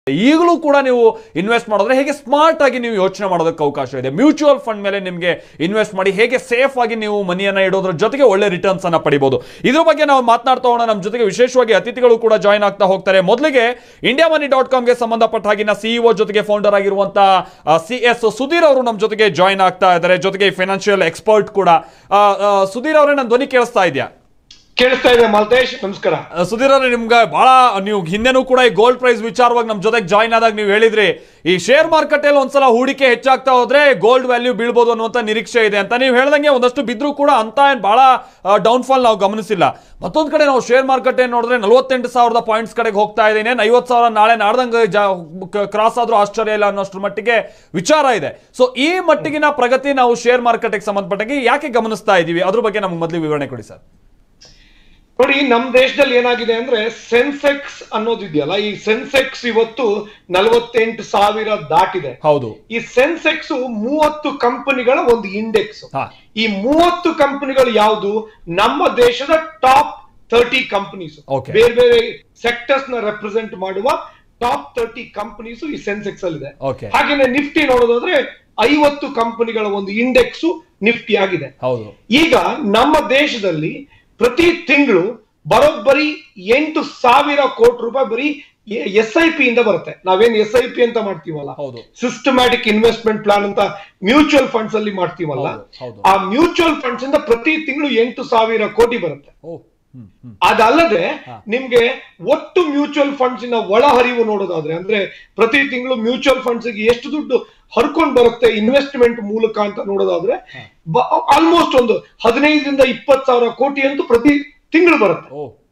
ಈಗಲೂ ಕೂಡ ನೀವು ಇನ್ವೆಸ್ಟ್ ಮಾಡಿದ್ರೆ ಹೇಗೆ ಸ್ಮಾರ್ಟ್ ಆಗಿ ನೀವು ಯೋಚನೆ ಮಾಡೋದಕ್ಕೆ ಅವಕಾಶ ಇದೆ. ಮ್ಯೂಚುವಲ್ ಫಂಡ್ ಮೇಲೆ ನಿಮಗೆ ಇನ್ವೆಸ್ಟ್ ಮಾಡಿ ಹೇಗೆ ಸೇಫ್ ಆಗಿ ನೀವು ಮನಿಯನ್ನ ಇಡೋದ್ರ ಜೊತೆಗೆ ಒಳ್ಳೆ ರಿಟರ್ನ್ಸ್ ಅನ್ನ ಪಡಿಬಹುದು. ಇದ್ರ ಬಗ್ಗೆ ನಾವು ಮಾತನಾಡ್ತಾ ಹೋಗೋಣ. ನಮ್ಮ ಜೊತೆಗೆ ವಿಶೇಷವಾಗಿ ಅತಿಥಿಗಳು ಕೂಡ ಜಾಯ್ನ್ ಆಗ್ತಾ ಹೋಗ್ತಾರೆ. ಮೊದಲಿಗೆ IndiaMoney.com ಗೆ ಸಂಬಂಧಪಟ್ಟ ಹಾಗಿನ CEO ಜೊತೆಗೆ ಫೌಂಡರ್ ಆಗಿರುವಂತಹ CS ಸುಧೀರ್ ಅವರು ನಮ್ಮ ಜೊತೆಗೆ ಜಾಯ್ನ್ ಆಗ್ತಾ ಇದ್ದಾರೆ. ಜೊತೆಗೆ ಫೈನಾನ್ಷಿಯಲ್ ಎಕ್ಸ್ಪರ್ಟ್ ಕೂಡ. ಸುಧೀರ್ ಅವರೇ, ನನ್ನ ಧ್ವನಿ ಕೇಳಿಸ್ತಾ ಇದೆಯಾ? ಕೇಳಿಸ್ತಾ ಇದೆ ಮಾಲ್ತೇಶ್, ನಮಸ್ಕಾರ. ಸುಧೀರ್ ಅವರೇ, ನಿಮ್ಗೆ ಬಹಳ ನೀವು ಹಿಂದೆನೂ ಕೂಡ ಈ ಗೋಲ್ಡ್ ಪ್ರೈಸ್ ವಿಚಾರವಾಗಿ ನಮ್ಮ ಜೊತೆಗೆ ಜಾಯ್ನ್ ಆದಾಗ ನೀವು ಹೇಳಿದ್ರಿ ಈ ಶೇರ್ ಮಾರ್ಕೆಟ್ ಅಲ್ಲಿ ಒಂದ್ಸಲ ಹೂಡಿಕೆ ಹೆಚ್ಚಾಗ್ತಾ ಹೋದ್ರೆ ಗೋಲ್ಡ್ ವ್ಯಾಲ್ಯೂ ಬೀಳ್ಬೋದು ಅನ್ನುವಂತ ನಿರೀಕ್ಷೆ ಇದೆ ಅಂತ. ನೀವು ಹೇಳ್ದಂಗೆ ಒಂದಷ್ಟು ಬಿದ್ರು ಕೂಡ ಅಂತ ಏನ್ ಬಹಳ ಡೌನ್ಫಾಲ್ ನಾವು ಗಮನಿಸಿಲ್ಲ. ಮತ್ತೊಂದ್ ಕಡೆ ನಾವು ಶೇರ್ ಮಾರ್ಕೆಟ್ ಏನ್ ನೋಡಿದ್ರೆ 48,000 ಪಾಯಿಂಟ್ಸ್ ಕಡೆಗೆ ಹೋಗ್ತಾ ಇದೆ. 50,000 ನಾಳೆ ನಾಡ್ದಂಗೆ ಕ್ರಾಸ್ ಆದ್ರೂ ಆಶ್ಚರ್ಯ ಇಲ್ಲ ಅನ್ನೋಷ್ಟ್ರ ಮಟ್ಟಿಗೆ ವಿಚಾರ ಇದೆ. ಸೊ ಈ ಮಟ್ಟಿಗಿನ ಪ್ರಗತಿ ನಾವು ಶೇರ್ ಮಾರ್ಕೆಟ್ಗೆ ಸಂಬಂಧಪಟ್ಟಾಗಿ ಯಾಕೆ ಗಮನಿಸ್ತಾ ಇದೀವಿ, ಅದ್ರ ಬಗ್ಗೆ ನಮ್ಗೆ ಮೊದಲು ವಿವರಣೆ ಕೊಡಿ ಸರ್. ನೋಡಿ, ನಮ್ಮ ದೇಶದಲ್ಲಿ ಏನಾಗಿದೆ ಅಂದ್ರೆ ಸೆನ್ಸೆಕ್ಸ್ ಅನ್ನೋದಿದೆಯಲ್ಲ, ಈ ಸೆನ್ಸೆಕ್ಸ್ ಇವತ್ತು 48,000 ದಾಟಿದೆ. ಹೌದು. ಈ ಸೆನ್ಸೆಕ್ಸ್ 30 ಕಂಪನಿಗಳ ಒಂದು ಇಂಡೆಕ್ಸ್. ಈ 30 ಕಂಪನಿಗಳು ಯಾವುದು? ನಮ್ಮ ದೇಶದ ಟಾಪ್ 30 ಕಂಪನೀಸ್, ಬೇರೆ ಬೇರೆ ಸೆಕ್ಟರ್ಸ್ ನ ರೆಪ್ರೆಸೆಂಟ್ ಮಾಡುವ ಟಾಪ್ 30 ಕಂಪನೀಸ್ ಈ ಸೆನ್ಸೆಕ್ಸ್ ಅಲ್ಲಿ ಇದೆ. ಹಾಗೇನೆ ನಿಫ್ಟಿ ನೋಡೋದಾದ್ರೆ 50 ಕಂಪನಿಗಳ ಒಂದು ಇಂಡೆಕ್ಸ್ ನಿಫ್ಟಿ ಆಗಿದೆ. ಈಗ ನಮ್ಮ ದೇಶದಲ್ಲಿ ಪ್ರತಿ ತಿಂಗಳು ಬರೋಬ್ಬರಿ 8,000 ಕೋಟಿ ರೂಪಾಯಿ ಬರೀ SIP ಇಂದ ಬರುತ್ತೆ. ನಾವೇನ್ SIP ಅಂತ ಮಾಡ್ತೀವಲ್ಲ, ಸಿಸ್ಟಮ್ಯಾಟಿಕ್ ಇನ್ವೆಸ್ಟ್ಮೆಂಟ್ ಪ್ಲಾನ್ ಅಂತ ಮ್ಯೂಚುವಲ್ ಫಂಡ್ಸ್ ಅಲ್ಲಿ ಮಾಡ್ತೀವಲ್ಲ, ಆ ಮ್ಯೂಚುವಲ್ ಫಂಡ್ಸ್ ಇಂದ ಪ್ರತಿ ತಿಂಗಳು 8,000 ಕೋಟಿ ಬರುತ್ತೆ. ಅದಲ್ಲದೆ ನಿಮ್ಗೆ ಒಟ್ಟು ಮ್ಯೂಚುವಲ್ ಫಂಡ್ಸ್ ಇನ ಒಳ ಹರಿವು ನೋಡೋದಾದ್ರೆ, ಅಂದ್ರೆ ಪ್ರತಿ ತಿಂಗಳು ಮ್ಯೂಚುವಲ್ ಫಂಡ್ಸ್ ಗೆ ಎಷ್ಟು ದುಡ್ಡು ಹರ್ಕೊಂಡ್ ಬರುತ್ತೆ ಇನ್ವೆಸ್ಟ್ಮೆಂಟ್ ಮೂಲಕ ಅಂತ ನೋಡೋದಾದ್ರೆ ಆಲ್ಮೋಸ್ಟ್ ಒಂದು 15,000 to 20,000 ಕೋಟಿ ಅಂತೂ ಪ್ರತಿ ತಿಂಗಳು ಬರುತ್ತೆ.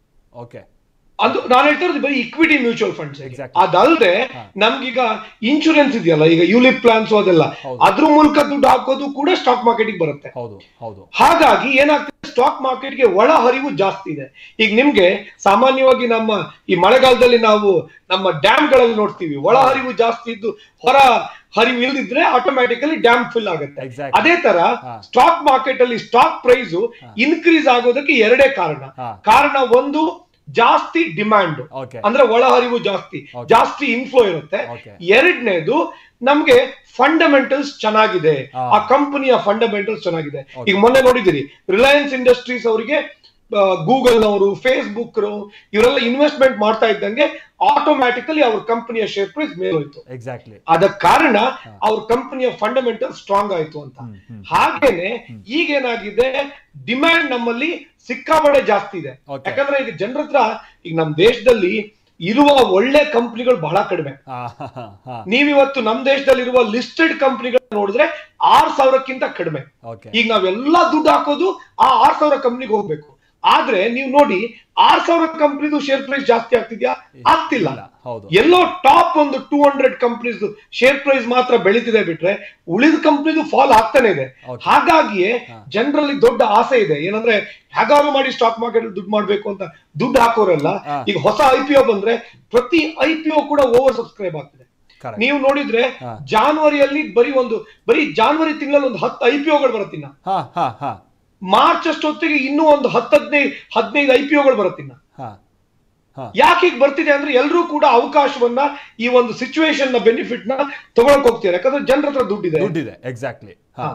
ಅದು ನಾನು ಹೇಳ್ತಾ ಇರೋದು ಬರೀ ಇಕ್ವಿಟಿ ಮ್ಯೂಚುವಲ್ ಫಂಡ್ಸ್. ಅದಲ್ಲದೆ ನಮ್ಗೀಗ ಇನ್ಶೂರೆನ್ಸ್ ಇದೆಯಲ್ಲ, ಈಗ ಯೂಲಿಪ್ ಪ್ಲಾನ್ಸ್ ಅದೆಲ್ಲ, ಅದ್ರ ಮೂಲಕ ದುಡ್ಡು ಹಾಕೋದು ಕೂಡ ಸ್ಟಾಕ್ ಮಾರ್ಕೆಟ್ ಬರುತ್ತೆ. ಹಾಗಾಗಿ ಏನಾಗ್ತದೆ, ಸ್ಟಾಕ್ ಮಾರ್ಕೆಟ್ಗೆ ಒಳ ಹರಿವು ಜಾಸ್ತಿ ಇದೆ. ಈಗ ನಿಮ್ಗೆ ಸಾಮಾನ್ಯವಾಗಿ ನಮ್ಮ ಈ ಮಳೆಗಾಲದಲ್ಲಿ ನಾವು ನಮ್ಮ ಡ್ಯಾಮ್ ಗಳಲ್ಲಿ ನೋಡ್ತೀವಿ, ಒಳ ಹರಿವು ಜಾಸ್ತಿ ಇದ್ದು ಹೊರ ಹರಿವು ಇಲ್ದಿದ್ರೆ ಆಟೋಮ್ಯಾಟಿಕಲಿ ಡ್ಯಾಮ್ ಫಿಲ್ ಆಗುತ್ತೆ. ಅದೇ ತರ ಸ್ಟಾಕ್ ಮಾರ್ಕೆಟ್ ಅಲ್ಲಿ ಸ್ಟಾಕ್ ಪ್ರೈಸ್ ಇನ್ಕ್ರೀಸ್ ಆಗೋದಕ್ಕೆ ಎರಡೇ ಕಾರಣ. ಒಂದು, ಜಾಸ್ತಿ ಡಿಮ್ಯಾಂಡ್, ಅಂದ್ರೆ ಒಳಹರಿವು ಜಾಸ್ತಿ ಇನ್ಫ್ಲೋ ಇರುತ್ತೆ. ಎರಡನೇದು, ನಮ್ಗೆ ಫಂಡಮೆಂಟಲ್ಸ್ ಚೆನ್ನಾಗಿದೆ, ಆ ಕಂಪನಿಯ ಫಂಡಮೆಂಟಲ್ಸ್ ಚೆನ್ನಾಗಿದೆ. ಈಗ ಮೊನ್ನೆ ನೋಡಿದಿರಿ, ರಿಲಯನ್ಸ್ ಇಂಡಸ್ಟ್ರೀಸ್ ಅವರಿಗೆ ಗೂಗಲ್ ನವರು, ಫೇಸ್ಬುಕ್ ಇವರೆಲ್ಲ ಇನ್ವೆಸ್ಟ್ಮೆಂಟ್ ಮಾಡ್ತಾ ಇದ್ದಂಗೆ ಆಟೋಮ್ಯಾಟಿಕಲಿ ಅವ್ರ ಕಂಪನಿಯ ಶೇರ್ ಪ್ರೈಸ್ ಮೇಲೋಯ್ತು. ಅದಕ್ಕೆ ಕಾರಣ ಅವ್ರ ಕಂಪನಿಯ ಫಂಡಮೆಂಟಲ್ ಸ್ಟ್ರಾಂಗ್ ಆಯ್ತು ಅಂತ. ಹಾಗೇನೆ ಈಗೇನಾಗಿದೆ, ಡಿಮ್ಯಾಂಡ್ ನಮ್ಮಲ್ಲಿ ಸಿಕ್ಕಾಪಟ್ಟೆ ಜಾಸ್ತಿ ಇದೆ. ಯಾಕಂದ್ರೆ ಈಗ ಜನರ ಹತ್ರ ಈಗ ನಮ್ಮ ದೇಶದಲ್ಲಿ ಇರುವ ಒಳ್ಳೆ ಕಂಪನಿಗಳು ಬಹಳ ಕಡಿಮೆ. ನೀವಿವತ್ತು ನಮ್ಮ ದೇಶದಲ್ಲಿ ಇರುವ ಲಿಸ್ಟೆಡ್ ಕಂಪನಿಗಳು ನೋಡಿದ್ರೆ 6,000ಕ್ಕಿಂತ ಕಡಿಮೆ. ಈಗ ನಾವೆಲ್ಲಾ ದುಡ್ಡು ಹಾಕೋದು ಆ 6,000 ಕಂಪನಿಗೆ ಹೋಗ್ಬೇಕು. ಆದ್ರೆ ನೀವು ನೋಡಿ, 6,000 ಕಂಪನಿದು ಶೇರ್ ಪ್ರೈಸ್ ಜಾಸ್ತಿ ಆಗ್ತಿದ್ಯಾ? ಆಗ್ತಿಲ್ಲ. ಎಲ್ಲೋ ಟಾಪ್ ಒಂದು 200 ಕಂಪನೀಸ್ ಶೇರ್ ಪ್ರೈಸ್ ಮಾತ್ರ ಬೆಳೀತಿದೆ ಬಿಟ್ರೆ ಉಳಿದ ಕಂಪನಿದು ಫಾಲ್ ಆಗ್ತಾನೆ ಇದೆ. ಹಾಗಾಗಿಯೇ ಜನರಲ್ಲಿ ದೊಡ್ಡ ಆಸೆ ಇದೆ, ಏನಂದ್ರೆ ಹೇಗಾದ್ರು ಮಾಡಿ ಸ್ಟಾಕ್ ಮಾರ್ಕೆಟ್ ದುಡ್ಡು ಮಾಡ್ಬೇಕು ಅಂತ ದುಡ್ಡು ಹಾಕೋರೆಲ್ಲ ಈಗ ಹೊಸ IPO ಬಂದ್ರೆ ಪ್ರತಿ IPO ಕೂಡ ಓವರ್ ಸಬ್ಸ್ಕ್ರೈಬ್ ಆಗ್ತಿದೆ. ನೀವು ನೋಡಿದ್ರೆ ಜಾನ್ವರಿಯಲ್ಲಿ ಬರೀ ಜಾನ್ವರಿ ತಿಂಗಳಲ್ಲಿ ಒಂದು 10 IPOಗಳು ಬರುತ್ತಿನ್ನ. ಮಾರ್ಚ್ ಅಷ್ಟೊತ್ತಿಗೆ ಇನ್ನೂ ಒಂದು 10-15 IPOಗಳು ಬರುತ್ತಿನ್ನ. ಯಾಕೆ ಈಗ ಬರ್ತಿದೆ ಅಂದ್ರೆ ಎಲ್ಲರೂ ಕೂಡ ಅವಕಾಶವನ್ನ, ಈ ಒಂದು ಸಿಚುವೇಶನ್ ನ ಬೆನಿಫಿಟ್ ನ ತಗೊಳಕ್ ಹೋಗ್ತಾರೆ. ಯಾಕಂದ್ರೆ ಜನರ ಹತ್ರ ದುಡ್ಡಿದೆ. ಎಕ್ಸಾಕ್ಟ್ಲಿ.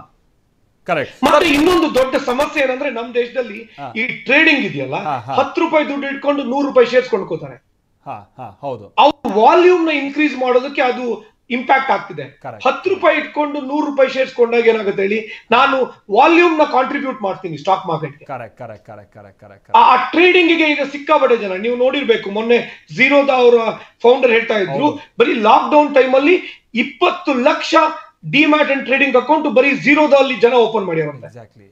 ಮತ್ತೆ ಇನ್ನೊಂದು ದೊಡ್ಡ ಸಮಸ್ಯೆ ಏನಂದ್ರೆ, ನಮ್ ದೇಶದಲ್ಲಿ ಈ ಟ್ರೇಡಿಂಗ್ ಇದೆಯಲ್ಲ, 10 ರೂಪಾಯಿ ದುಡ್ಡು ಇಟ್ಕೊಂಡು 100 ರೂಪಾಯಿ ಶೇರ್ಸ್ ಕೊಂಡ್ಕೋತಾರೆ. ಅವ್ರು ವಾಲ್ಯೂಮ್ ನ ಇನ್ಕ್ರೀಸ್ ಮಾಡೋದಕ್ಕೆ ಅದು ಇಂಪ್ಯಾಕ್ಟ್ ಆಗ್ತಿದೆ. 10 ರೂಪಾಯಿ ಇಟ್ಕೊಂಡು 100 ರೂಪಾಯಿ ಶೇರ್ಸ್ ಕೊಂಡಾಗ ಏನಾಗುತ್ತೆ ಹೇಳಿ, ನಾನು ವಾಲ್ಯೂಮ್ ನ ಕಾಂಟ್ರಿಬ್ಯೂಟ್ ಮಾಡ್ತೀನಿ ಸ್ಟಾಕ್ ಮಾರ್ಕೆಟ್ಗೆ. ಆ ಟ್ರೇಡಿಂಗ್ ಗೆ ಈಗ ಸಿಕ್ಕಾಪಟ್ಟೆ ಜನ, ನೀವು ನೋಡಿರ್ಬೇಕು, ಮೊನ್ನೆ ಝೀರೋದ ಅವರ ಫೌಂಡರ್ ಹೇಳ್ತಾ ಇದ್ರು, ಬರೀ ಲಾಕ್ ಡೌನ್ ಟೈಮ್ ಅಲ್ಲಿ 20 lakh demat and trading account ಬರೀ ಝೀರೋದಲ್ಲಿ ಜನ ಓಪನ್ ಮಾಡಿರಂತೆ.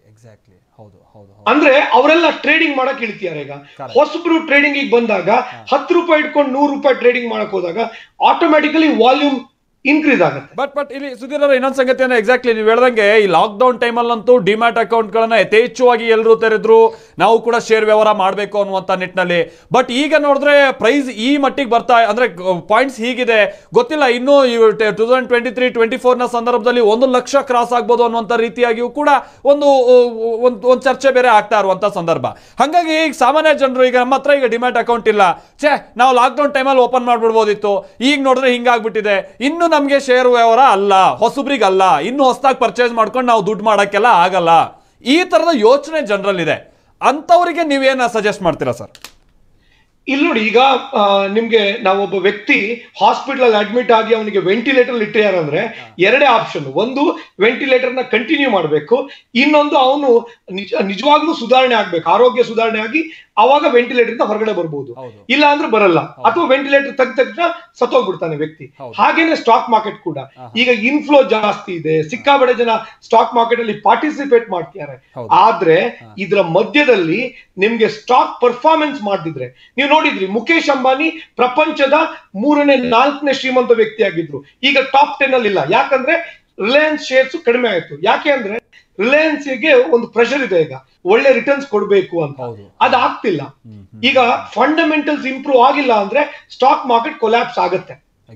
ಅಂದ್ರೆ ಅವರೆಲ್ಲ ಟ್ರೇಡಿಂಗ್ ಮಾಡಕ್ ಇಳ್ತಿದ್ದಾರೆ. ಈಗ ಹೊಸಬ್ರು ಟ್ರೇಡಿಂಗ್ ಬಂದಾಗ 10 ರೂಪಾಯಿ ಇಟ್ಕೊಂಡು 100 ರೂಪಾಯಿ ಟ್ರೇಡಿಂಗ್ ಮಾಡಕ್ ಹೋದಾಗ ಆಟೋಮ್ಯಾಟಿಕಲಿ ವಾಲ್ಯೂಮ್ ಇನ್ಕ್ರೀಸ್ ಆಗುತ್ತೆ. ಬಟ್ ಇಲ್ಲಿ ಸುಧೀರ್ ಅವರ ಇನ್ನೊಂದು ಸಂಗತಿ ಅಂದ್ರೆ ಎಕ್ಸಾಕ್ಟ್ಲಿ ನೀವು ಹೇಳ್ದಂಗೆ ಈ ಲಾಕ್ ಡೌನ್ ಟೈಮಲ್ಲಂತೂ ಡಿಮ್ಯಾಟ್ ಅಕೌಂಟ್ ಗಳನ್ನ ಯಥೇಚ್ಛವಾಗಿ ಎಲ್ಲರೂ ತೆರೆದ್ರು, ನಾವು ಕೂಡ ಶೇರ್ ವ್ಯವಹಾರ ಮಾಡಬೇಕು ಅನ್ನುವಂತ ನಿಟ್ಟಿನಲ್ಲಿ. ಬಟ್ ಈಗ ನೋಡಿದ್ರೆ ಪ್ರೈಸ್ ಈ ಮಟ್ಟಿಗೆ ಬರ್ತಾ ಅಂದ್ರೆ ಪಾಯಿಂಟ್ಸ್ ಹೀಗಿದೆ, ಗೊತ್ತಿಲ್ಲ ಇನ್ನು 2023-24 ನ ಸಂದರ್ಭದಲ್ಲಿ 1 ಲಕ್ಷ ಕ್ರಾಸ್ ಆಗ್ಬೋದು ಅನ್ನುವಂತ ರೀತಿಯಾಗಿಯೂ ಕೂಡ ಒಂದು ಚರ್ಚೆ ಬೇರೆ ಆಗ್ತಾ ಇರುವಂತ ಸಂದರ್ಭ. ಹಾಗಾಗಿ ಈಗ ಸಾಮಾನ್ಯ ಜನರು ಈಗ ನಮ್ಮ ಹತ್ರ ಈಗ ಡಿಮ್ಯಾಟ್ ಅಕೌಂಟ್ ಇಲ್ಲ, ನಾವು ಲಾಕ್ ಡೌನ್ ಟೈಮಲ್ಲಿ ಓಪನ್ ಮಾಡ್ಬಿಡ್ಬೋದಿತ್ತು, ಈಗ ನೋಡಿದ್ರೆ ಹಿಂಗಾಗ್ಬಿಟ್ಟಿದೆ, ಇನ್ನು ನಮ್ಗೆ ಶೇರ್ ವ್ಯವಹಾರ ಅಲ್ಲ, ಹೊಸಬ್ರಿಗಲ್ಲ, ಇನ್ನು ಹೊಸದಾಗಿ ಪರ್ಚೇಸ್ ಮಾಡ್ಕೊಂಡು ನಾವು ದುಡ್ಡು ಮಾಡಕ್ಕೆಲ್ಲ ಆಗಲ್ಲ, ಈ ತರದ ಯೋಚನೆ ಜನರಲ್ಲಿದೆ. ಅಂತವರಿಗೆ ನೀವೇನ ಸಜೆಸ್ಟ್ ಮಾಡ್ತೀರಾ ಸರ್? ಇಲ್ಲಿ ನೋಡಿ, ಈಗ ನಿಮ್ಗೆ ನಾವೊಬ್ಬ ವ್ಯಕ್ತಿ ಹಾಸ್ಪಿಟಲ್ ಅಡ್ಮಿಟ್ ಆಗಿ ಅವನಿಗೆ ವೆಂಟಿಲೇಟರ್ ಇಟ್ಟಿದ್ದಾರೆ ಅಂದ್ರೆ ಎರಡೇ ಆಪ್ಷನ್. ಒಂದು, ವೆಂಟಿಲೇಟರ್ ನ ಕಂಟಿನ್ಯೂ ಮಾಡಬೇಕು, ಇನ್ನೊಂದು ಅವನು ನಿಜವಾಗ್ಲೂ ಸುಧಾರಣೆ ಆಗ್ಬೇಕು, ಆರೋಗ್ಯ ಸುಧಾರಣೆ ಆಗಿ ಅವಾಗ ವೆಂಟಿಲೇಟರ್ ಇಂದ ಹೊರಗಡೆ ಬರ್ಬೋದು, ಇಲ್ಲ ಅಂದ್ರೆ ಬರಲ್ಲ, ಅಥವಾ ವೆಂಟಿಲೇಟರ್ ತೆಗ್ದ ತಕ್ಷಣ ಸತ್ತೋಗ್ಬಿಡ್ತಾನೆ ವ್ಯಕ್ತಿ. ಹಾಗೇನೆ ಸ್ಟಾಕ್ ಮಾರ್ಕೆಟ್ ಕೂಡ ಈಗ ಇನ್ಫ್ಲೋ ಜಾಸ್ತಿ ಇದೆ, ಸಿಕ್ಕಾಬಡೆ ಜನ ಸ್ಟಾಕ್ ಮಾರ್ಕೆಟ್ ಅಲ್ಲಿ ಪಾರ್ಟಿಸಿಪೇಟ್ ಮಾಡ್ತಿದ್ದಾರೆ. ಆದ್ರೆ ಇದರ ಮಧ್ಯದಲ್ಲಿ ನಿಮ್ಗೆ ಸ್ಟಾಕ್ ಪರ್ಫಾರ್ಮೆನ್ಸ್ ಮಾಡ್ತಿದ್ರೆ, ನೀವು ನೋಡಿದ್ರಿ ಮುಖೇಶ್ ಅಂಬಾನಿ ಪ್ರಪಂಚದ 3ನೇ 4ನೇ ಶ್ರೀಮಂತ ವ್ಯಕ್ತಿ ಆಗಿದ್ರು, ಈಗ ಟಾಪ್ 10 ಅಲ್ಲಿ ಇಲ್ಲ. ಯಾಕಂದ್ರೆ ರಿಲಯನ್ಸ್ ಶೇರ್ಸ್ ಕಡಿಮೆ ಆಯ್ತು. ಯಾಕೆ ಅಂದ್ರೆ ರಿಲಯನ್ಸ್ ಗೆ ಒಂದು ಪ್ರೆಷರ್ ಇದೆ, ಈಗ ಒಳ್ಳೆ ರಿಟರ್ನ್ಸ್ ಕೊಡ್ಬೇಕು ಅಂತ, ಅದು ಆಗ್ತಿಲ್ಲ. ಈಗ ಫಂಡಮೆಂಟಲ್ಸ್ ಇಂಪ್ರೂವ್ ಆಗಿಲ್ಲ ಅಂದ್ರೆ ಸ್ಟಾಕ್ ಮಾರ್ಕೆಟ್ ಕೊಲ್ಯಾಪ್ಸ್ ಆಗುತ್ತೆ.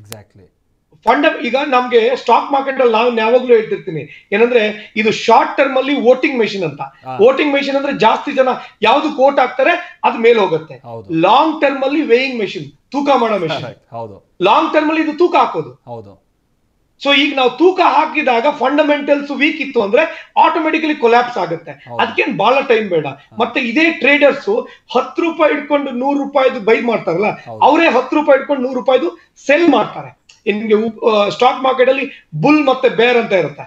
ಈಗ ನಮ್ಗೆ ಸ್ಟಾಕ್ ಮಾರ್ಕೆಟ್ ಅಲ್ಲಿ ನಾನು ಯಾವಾಗ್ಲೂ ಹೇಳ್ತಿರ್ತೀನಿ ಏನಂದ್ರೆ, ಇದು ಶಾರ್ಟ್ ಟರ್ಮ್ ಅಲ್ಲಿ ವೋಟಿಂಗ್ ಮೆಷಿನ್ ಅಂತ. ವೋಟಿಂಗ್ ಮೆಷಿನ್ ಅಂದ್ರೆ ಜಾಸ್ತಿ ಜನ ಯಾವ್ದಕ್ಕೆ ವೋಟ್ ಹಾಕ್ತಾರೆ ಅದು ಮೇಲೆ ಹೋಗುತ್ತೆ. ಲಾಂಗ್ ಟರ್ಮ್ ಅಲ್ಲಿ ವೇಯಿಂಗ್ ಮೆಷಿನ್, ತೂಕ ಮಾಡೋ ಮೆಷಿನ್. ಲಾಂಗ್ ಟರ್ಮ್ ಅಲ್ಲಿ ಇದು ತೂಕ ಹಾಕೋದು. ಸೊ ಈಗ ನಾವು ತೂಕ ಹಾಕಿದಾಗ ಫಂಡಮೆಂಟಲ್ಸ್ ವೀಕ್ ಇತ್ತು ಅಂದ್ರೆ ಆಟೋಮೆಟಿಕಲಿ ಕೊಲ್ಯಾಪ್ಸ್ ಆಗುತ್ತೆ. ಅದಕ್ಕೇನು ಬಹಳ ಟೈಮ್ ಬೇಡ. ಮತ್ತೆ ಇದೇ ಟ್ರೇಡರ್ಸ್ 10 ರೂಪಾಯಿ ಇಟ್ಕೊಂಡು 100 ರೂಪಾಯಿದು ಬೈ ಮಾಡ್ತಾರಲ್ಲ, ಅವರೇ 10 ರೂಪಾಯಿ ಇಟ್ಕೊಂಡು 100 ರೂಪಾಯಿದು ಸೆಲ್ ಮಾಡ್ತಾರೆ. ನಿಮ್ಗೆ ಸ್ಟಾಕ್ ಮಾರ್ಕೆಟ್ ಅಲ್ಲಿ ಬುಲ್ ಮತ್ತೆ ಬೇರ್ ಅಂತ ಇರುತ್ತೆ.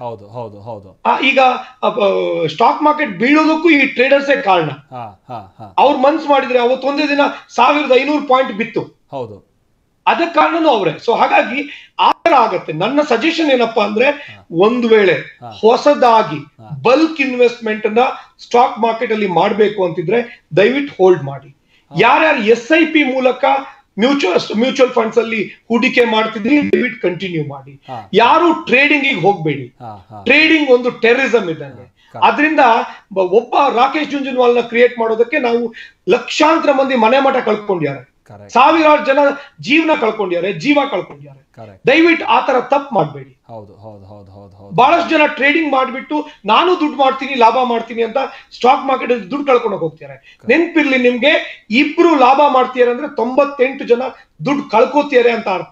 ಈಗ ಸ್ಟಾಕ್ ಮಾರ್ಕೆಟ್ ಬೀಳೋದಕ್ಕೂ ಈ ಟ್ರೇಡರ್ಸೇ ಕಾರಣ. ಅವ್ರು ಮನ್ಸ್ ಮಾಡಿದ್ರೆ ಅವತ್ತೊಂದೇ ದಿನ 1500 ಪಾಯಿಂಟ್ ಬಿತ್ತು, ಅದ ಕಾರಣನೂ ಅವರೇ. ಸೊ ಹಾಗಾಗಿ ಆತರ ಆಗತ್ತೆ. ನನ್ನ ಸಜೆಷನ್ ಏನಪ್ಪಾ ಅಂದ್ರೆ, ಒಂದು ವೇಳೆ ಹೊಸದಾಗಿ ಬಲ್ಕ್ ಇನ್ವೆಸ್ಟ್ಮೆಂಟ್ ಅನ್ನ ಸ್ಟಾಕ್ ಮಾರ್ಕೆಟ್ ಅಲ್ಲಿ ಮಾಡ್ಬೇಕು ಅಂತಿದ್ರೆ ದಯವಿಟ್ಟು ಹೋಲ್ಡ್ ಮಾಡಿ. ಯಾರ್ಯಾರು SIP ಮೂಲಕ ಮ್ಯೂಚುವಲ್ ಫಂಡ್ಸ್ ಅಲ್ಲಿ ಹೂಡಿಕೆ ಮಾಡ್ತಿದ್ರಿ ದಯವಿಟ್ಟು ಕಂಟಿನ್ಯೂ ಮಾಡಿ. ಯಾರು ಟ್ರೇಡಿಂಗ್ ಹೋಗ್ಬೇಡಿ. ಟ್ರೇಡಿಂಗ್ ಒಂದು ಟೆರರಿಸಂ ಇದ್ದಂಗೆ. ಅದರಿಂದ ಒಬ್ಬ ರಾಕೇಶ್ ಜುಂಜುನ್ವಾಲ್ ನ ಕ್ರಿಯೇಟ್ ಮಾಡೋದಕ್ಕೆ ನಾವು ಲಕ್ಷಾಂತರ ಮಂದಿ ಮನೆ ಮಠ ಕಳ್ಕೊಂಡಿದ್ದಾರೆ, ಸಾವಿರಾರು ಜನ ಜೀವನ ಕಳ್ಕೊಂಡಿದ್ದಾರೆ, ಜೀವ ಕಳ್ಕೊಂಡಿದ್ದಾರೆ. ದಯವಿಟ್ಟು ಆತರ ತಪ್ಪು ಮಾಡಬೇಡಿ. ಬಹಳಷ್ಟು ಜನ ಟ್ರೇಡಿಂಗ್ ಮಾಡ್ಬಿಟ್ಟು ನಾನು ದುಡ್ಡು ಮಾಡ್ತೀನಿ, ಲಾಭ ಮಾಡ್ತೀನಿ ಅಂತ ಸ್ಟಾಕ್ ಮಾರ್ಕೆಟ್ ಅಲ್ಲಿ ದುಡ್ಡು ಕಳ್ಕೊಂಡು ಹೋಗ್ತಾರೆ. ನೆನ್ಪಿರ್ಲಿ, ನಿಮ್ಗೆ ಇಬ್ರು ಲಾಭ ಮಾಡ್ತೀರ ಅಂದ್ರೆ 98 ಜನ ದುಡ್ಡು ಕಳ್ಕೋತಿದ್ದಾರೆ ಅಂತ ಅರ್ಥ.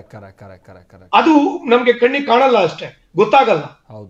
ಅದು ನಮ್ಗೆ ಕಣ್ಣಿಗೆ ಕಾಣಲ್ಲ, ಅಷ್ಟೇ ಗೊತ್ತಾಗಲ್ಲ.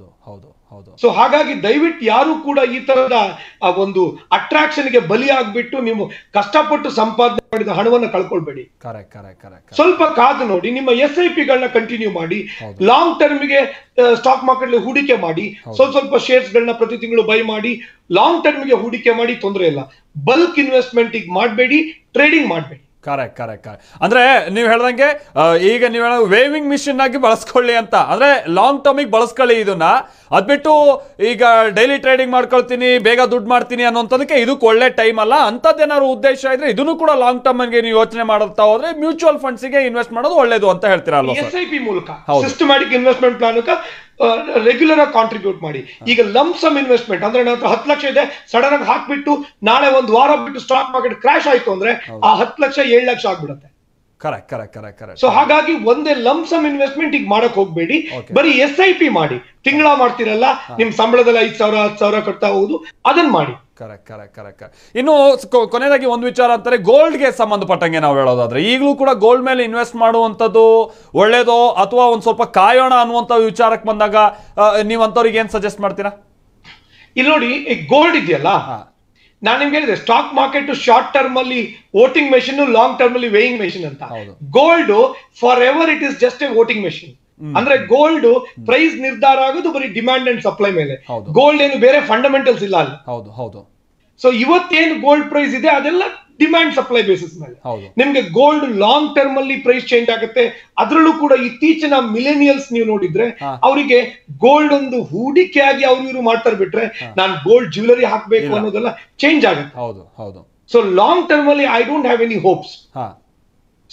ಸೊ ಹಾಗಾಗಿ ದಯವಿಟ್ಟು ಯಾರು ಕೂಡ ಈ ತರದ ಒಂದು ಅಟ್ರಾಕ್ಷನ್ ಗೆ ಬಲಿ ಆಗ್ಬಿಟ್ಟು ನೀವು ಕಷ್ಟಪಟ್ಟು ಸಂಪಾದನೆ ಮಾಡಿದ ಹಣವನ್ನು ಕಳ್ಕೊಳ್ಬೇಡಿ. ಸ್ವಲ್ಪ ಕಾದು ನೋಡಿ, ನಿಮ್ಮ SIP ಗಳನ್ನ ಕಂಟಿನ್ಯೂ ಮಾಡಿ, ಲಾಂಗ್ ಟರ್ಮ್ ಗೆ ಸ್ಟಾಕ್ ಮಾರ್ಕೆಟ್ ಹೂಡಿಕೆ ಮಾಡಿ, ಸ್ವಲ್ಪ ಶೇರ್ಸ್ ಗಳನ್ನ ಪ್ರತಿ ತಿಂಗಳು ಬೈ ಮಾಡಿ, ಲಾಂಗ್ ಟರ್ಮ್ ಗೆ ಹೂಡಿಕೆ ಮಾಡಿ, ತೊಂದರೆ ಇಲ್ಲ. ಬಲ್ಕ್ ಇನ್ವೆಸ್ಟ್ಮೆಂಟ್ ಮಾಡಬೇಡಿ, ಟ್ರೇಡಿಂಗ್ ಮಾಡಬೇಡಿ. ಕರೆಕ್ಟ್. ಅಂದ್ರೆ ನೀವು ಹೇಳ್ದಂಗೆ ಈಗ ನೀವು ಹೇಳ ವೇವಿಂಗ್ ಮಿಷಿನ್ ಆಗಿ ಬಳಸ್ಕೊಳ್ಳಿ ಅಂತ, ಅಂದ್ರೆ ಲಾಂಗ್ ಟರ್ಮಿಗೆ ಬಳಸ್ಕೊಳ್ಳಿ ಇದನ್ನ. ಅದ್ಬಿಟ್ಟು ಈಗ ಡೈಲಿ ಟ್ರೇಡಿಂಗ್ ಮಾಡ್ಕೊಳ್ತೀನಿ, ಬೇಗ ದುಡ್ಡು ಮಾಡ್ತೀನಿ ಅನ್ನೋಂಥದಕ್ಕೆ ಇದಕ್ಕೆ ಒಳ್ಳೆ ಟೈಮ್ ಅಲ್ಲ. ಅಂತದ್ದೇನಾದ್ರು ಉದ್ದೇಶ ಇದ್ರೆ ಇದನ್ನು ಕೂಡ ಲಾಂಗ್ ಟರ್ಮ್ ಗೆ ನೀವು ಯೋಚನೆ ಮಾಡ್ತಾ ಹೋದ್ರೆ ಮ್ಯೂಚುವಲ್ ಫಂಡ್ಸ್ ಗೆ ಇನ್ವೆಸ್ಟ್ ಮಾಡೋದು ಒಳ್ಳೇದು ಅಂತ ಹೇಳ್ತೀರಾ ಅಲ್ವಾ? SIP ಮೂಲಕ ಸಿಸ್ಟಮ್ಯಾಟಿಕ್ ಇನ್ವೆಸ್ಟ್ಮೆಂಟ್ ಪ್ಲಾನ್ ರೆಗ್ಯುಲರ್ ಆಗಿ ಕಾಂಟ್ರಿಬ್ಯೂಟ್ ಮಾಡಿ. ಈಗ ಲಂಪ್ ಸಮ್ ಇನ್ವೆಸ್ಟ್ಮೆಂಟ್ ಅಂದ್ರೆ ನನ್ನ ಹತ್ರ 10 ಲಕ್ಷ ಇದೆ, ಸಡನ್ ಆಗಿ ಹಾಕ್ಬಿಟ್ಟು ನಾಳೆ ಒಂದು ವಾರ ಬಿಟ್ಟು ಸ್ಟಾಕ್ ಮಾರ್ಕೆಟ್ ಕ್ರಾಶ್ ಆಯ್ತು ಅಂದ್ರೆ ಆ 10 ಲಕ್ಷ 7 ಲಕ್ಷ ಆಗ್ಬಿಡುತ್ತೆ. ಸೊ ಹಾಗಾಗಿ ಒಂದೇ ಲಂಪ್ ಸಮ್ ಇನ್ವೆಸ್ಟ್ಮೆಂಟ್ ಈಗ ಮಾಡಕ್ ಹೋಗ್ಬೇಡಿ, ಬರೀ SIP ಮಾಡಿ. ತಿಂಗಳ ಮಾಡ್ತಿರಲ್ಲ, ನಿಮ್ ಸಂಬಳದಲ್ಲಿ 5,000 10,000 ಕಟ್ತಾ ಹೋಗುದು, ಅದನ್ನ ಮಾಡಿ. ಕರೆಕ್ಟ್. ಇನ್ನು ಕೊನೆಯದಾಗಿ ಒಂದು ವಿಚಾರ ಅಂತಾರೆ, ಗೋಲ್ಡ್ಗೆ ಸಂಬಂಧಪಟ್ಟಂಗೆ ನಾವು ಹೇಳೋದಾದ್ರೆ ಈಗಲೂ ಕೂಡ ಗೋಲ್ಡ್ ಮೇಲೆ ಇನ್ವೆಸ್ಟ್ ಮಾಡುವಂಥದ್ದು ಒಳ್ಳೇದೋ ಅಥವಾ ಒಂದ್ ಸ್ವಲ್ಪ ಕಾಯೋಣ ಅನ್ನುವಂಥ ವಿಚಾರಕ್ಕೆ ಬಂದಾಗ ನೀವಂತವ್ರಿಗೆ ಏನ್ ಸಜೆಸ್ಟ್ ಮಾಡ್ತೀರಾ? ಇಲ್ಲಿ ನೋಡಿ, ಗೋಲ್ಡ್ ಇದೆಯಲ್ಲ, ನಾನು ನಿಮ್ಗೆ ಹೇಳಿದೆ ಸ್ಟಾಕ್ ಮಾರ್ಕೆಟ್ ಶಾರ್ಟ್ ಟರ್ಮ್ ಅಲ್ಲಿ ವೋಟಿಂಗ್ ಮೆಷಿನ್, ಲಾಂಗ್ ಟರ್ಮ್ ಅಲ್ಲಿ ವೇಯಿಂಗ್ ಮೆಷಿನ್ ಅಂತ. Gold for ever it is just a voting machine. ಅಂದ್ರೆ ಗೋಲ್ಡ್ ಪ್ರೈಸ್ ನಿರ್ಧಾರ ಆಗೋದು ಬರೀ ಡಿಮ್ಯಾಂಡ್ ಅಂಡ್ ಸಪ್ಲೈ ಮೇಲೆ. ಗೋಲ್ಡ್ ಏನು ಬೇರೆ ಫಂಡಮೆಂಟಲ್ಸ್ ಇಲ್ಲ ಅಲ್ಲಿ. ಸೊ ಇವತ್ತೇನು ಗೋಲ್ಡ್ ಪ್ರೈಸ್ ಇದೆ ಅದೆಲ್ಲ ಡಿಮ್ಯಾಂಡ್ ಸಪ್ಲೈ ಬೇಸಿಸ್ ಮೇಲೆ. ನಿಮ್ಗೆ ಗೋಲ್ಡ್ ಲಾಂಗ್ ಟರ್ಮ್ ಅಲ್ಲಿ ಪ್ರೈಸ್ ಚೇಂಜ್ ಆಗುತ್ತೆ. ಅದರಲ್ಲೂ ಕೂಡ ಇತ್ತೀಚಿನ ಮಿಲೇನಿಯಲ್ಸ್ ನೀವು ನೋಡಿದ್ರೆ ಅವರಿಗೆ ಗೋಲ್ಡ್ ಒಂದು ಹೂಡಿಕೆಯಾಗಿ ಅವ್ರು ಇವರು ಮಾಡ್ತಾರೆ ಬಿಟ್ರೆ ನಾನು ಗೋಲ್ಡ್ ಜ್ಯುವೆಲರಿ ಹಾಕ್ಬೇಕು ಅನ್ನೋದೆಲ್ಲ ಚೇಂಜ್ ಆಗುತ್ತೆ. ಸೊ ಲಾಂಗ್ ಟರ್ಮ್ ಅಲ್ಲಿ I don't have any hopes.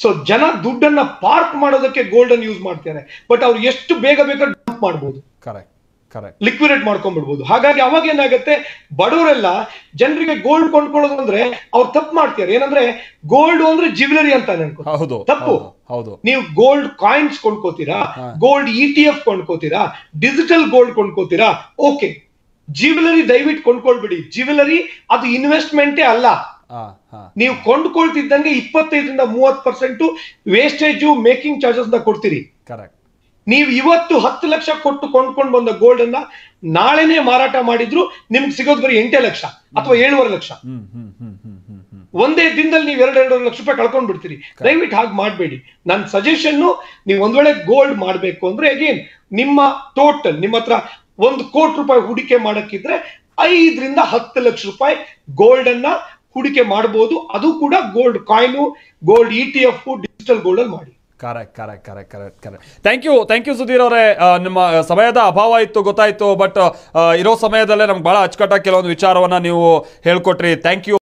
So ಜನ ದುಡ್ಡನ್ನ ಪಾರ್ಕ್ ಮಾಡೋದಕ್ಕೆ ಗೋಲ್ಡ್ ಅನ್ನು ಯೂಸ್ ಮಾಡ್ತಾರೆ, ಬಟ್ ಅವ್ರು ಎಷ್ಟು ಬೇಗ ಬೇಕಾದ್ರೆ ಡಂಪ್ ಮಾಡಬಹುದು, ಲಿಕ್ವಿಡೇಟ್ ಮಾಡ್ಕೊಂಡ್ಬಿಡ್ಬೋದು. ಹಾಗಾಗಿ ಅವಾಗ ಏನಾಗುತ್ತೆ, ಬಡವರೆಲ್ಲ ಜನರಿಗೆ ಗೋಲ್ಡ್ ಕೊಂಡ್ಕೊಳ್ಳೋದು ಅಂದ್ರೆ ಅವ್ರು ತಪ್ಪು ಮಾಡ್ತಾರೆ. ಏನಂದ್ರೆ ಗೋಲ್ಡ್ ಅಂದ್ರೆ ಜ್ಯುವೆಲರಿ ಅಂತ ಅನ್ಕೋ, ತಪ್ಪು. ನೀವು ಗೋಲ್ಡ್ ಕಾಯಿನ್ಸ್ ಕೊಂಡ್ಕೋತೀರಾ, ಗೋಲ್ಡ್ ETF ಕೊಂಡ್ಕೋತೀರಾ, ಡಿಜಿಟಲ್ ಗೋಲ್ಡ್ ಕೊಂಡ್ಕೋತೀರಾ, ಓಕೆ. ಜ್ಯುವೆಲರಿ ದಯವಿಟ್ಟು ಕೊಂಡ್ಕೊಳ್ಬಿಡಿ. ಜ್ಯುವೆಲರಿ ಅದು ಇನ್ವೆಸ್ಟ್ಮೆಂಟೇ ಅಲ್ಲ. ನೀವು ಕೊಂಡ್ಕೊಳ್ತಿದ್ದಂಗೆ 25-30% ವೇಸ್ಟೇಜ್ ಮೇಕಿಂಗ್ ಚಾರ್ಜಸ್ ಕೊಡ್ತೀರಿ. ನೀವು ಇವತ್ತು 10 ಲಕ್ಷ ಕೊಟ್ಟು ಕೊಂಡ್ಕೊಂಡು ಬಂದ ಗೋಲ್ಡ್ ಅನ್ನ ನಾಳೆನೆ ಮಾರಾಟ ಮಾಡಿದ್ರು ನಿಮ್ಗೆ ಸಿಗೋದು ಬರೀ 8 ಲಕ್ಷ ಅಥವಾ 7.5 ಲಕ್ಷ. ಒಂದೇ ದಿನದಲ್ಲಿ ನೀವು 2-2.5 ಲಕ್ಷ ರೂಪಾಯಿ ಕಳ್ಕೊಂಡ್ ಬಿಡ್ತೀರಿ. ದಯವಿಟ್ಟು ಹಾಗೆ ಮಾಡಬೇಡಿ. ನನ್ನ ಸಜೆಷನ್, ನೀವು ಒಂದ್ ವೇಳೆ ಗೋಲ್ಡ್ ಮಾಡ್ಬೇಕು ಅಂದ್ರೆ ಅಗೇನ್ ನಿಮ್ಮ ಟೋಟಲ್ ನಿಮ್ಮ ಹತ್ರ 1 ಕೋಟಿ ರೂಪಾಯಿ ಹೂಡಿಕೆ ಮಾಡಕ್ಕಿದ್ರೆ 5-10 ಲಕ್ಷ ರೂಪಾಯಿ ಗೋಲ್ಡ್ ಅನ್ನ ಹೂಡಿಕೆ ಮಾಡಬಹುದು. ಅದು ಕೂಡ gold coin, gold ETF, digital gold ಅಲ್ಲಿ ಮಾಡಿ. ಕರೆಕ್ಟ್. ಥ್ಯಾಂಕ್ ಯು ಸುಧೀರ್ ಅವರೇ. ನಿಮ್ಮ ಸಮಯದ ಅಭಾವ ಇತ್ತು ಗೊತ್ತಾಯ್ತು, ಬಟ್ ಇರೋ ಸಮಯದಲ್ಲೇ ನಮ್ಗೆ ಬಹಳ ಅಚ್ಚುಕಟ್ಟಾಗಿ ಕೆಲವೊಂದು ವಿಚಾರವನ್ನ ನೀವು ಹೇಳ್ಕೊಟ್ರಿ. Thank you.